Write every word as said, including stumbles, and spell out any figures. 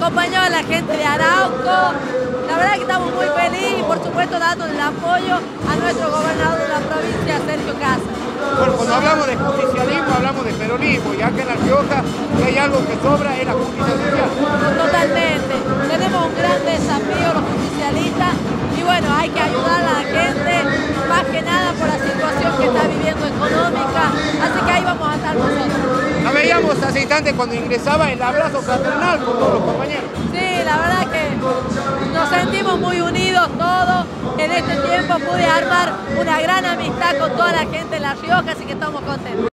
acompañó a la gente de Arauco. La verdad que estamos muy felices y por supuesto dando el apoyo a nuestro gobernador de la provincia, Sergio Cassa. Bueno, cuando hablamos de justicialismo, hablamos de peronismo, ya que en La Rioja, si hay algo que sobra, es la justicia social. Totalmente. Tenemos un gran desafío los justicialistas y bueno, hay que ayudar a la gente, más que nada por la situación que está viviendo económica, así que ahí vamos a estar nosotros. La veíamos hace instantes cuando ingresaba el abrazo fraternal con todos los compañeros. Sí, la verdad que nos sentimos muy unidos todos. En este tiempo pude armar una gran amistad con toda la gente de La Rioja, así que estamos contentos.